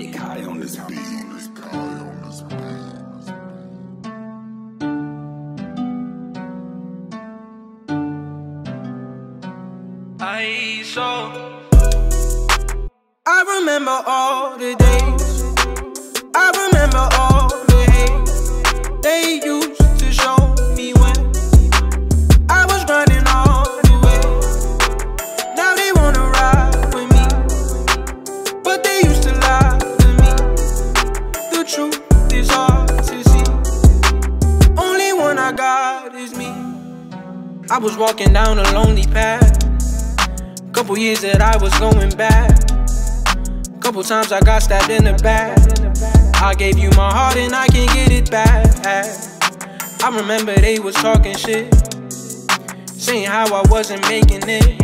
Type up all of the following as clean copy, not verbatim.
beat. Kai on this beat. I remember all the days. I remember all the hate they used to show me when I was grinding all the way. Now they wanna ride with me, but they used to lie to me. The truth is hard to see. Only one I got is me. I was walking down a lonely path. Couple years that I was going bad. Couple times I got stabbed in the back. I gave you my heart and I can't get it back. I remember they was talking shit, saying how I wasn't making it.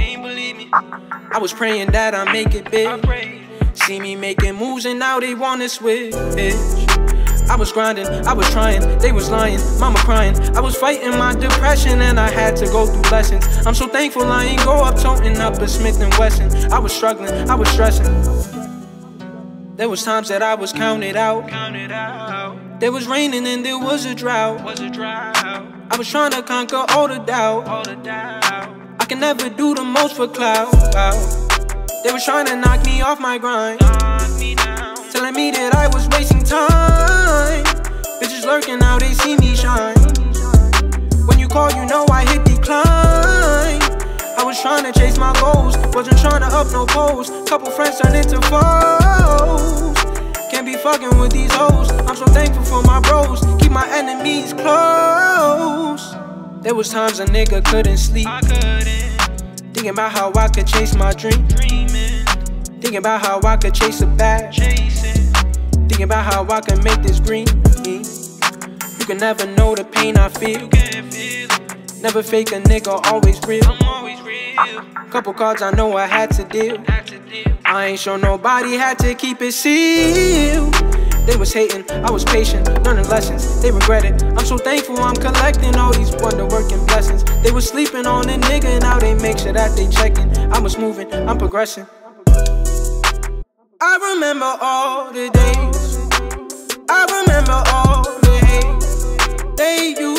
I was praying that I make it big. See me making moves and now they wanna switch. I was grinding, I was trying, they was lying, mama crying. I was fighting my depression and I had to go through lessons. I'm so thankful I ain't go up toting up a Smith & Wesson. I was struggling, I was stressing. There was times that I was counted out. There was raining and there was a drought. I was trying to conquer all the doubt. I can never do the most for clout. They was trying to knock me off my grind, telling me that I was wasting time. Bitches lurking now, they see me shine. When you call, you know I hit decline. I was trying to chase my goals, wasn't trying to up no post. Couple friends turned into foes. Can't be fucking with these hoes. I'm so thankful for my bros, keep my enemies close. There was times a nigga couldn't sleep, thinking about how I could chase my dream. Thinking about how I could chase a bag. Thinking about how I can make this green. You can never know the pain I feel. Never fake a nigga, always real. Couple cards I know I had to deal. I ain't sure nobody, had to keep it sealed. They was hating, I was patient, learning lessons, they regret it. I'm so thankful I'm collecting all these wonder-working blessings. They was sleeping on a nigga, now they make sure that they checking. I was moving, I'm progressing. I remember all the days. I remember all the hate they used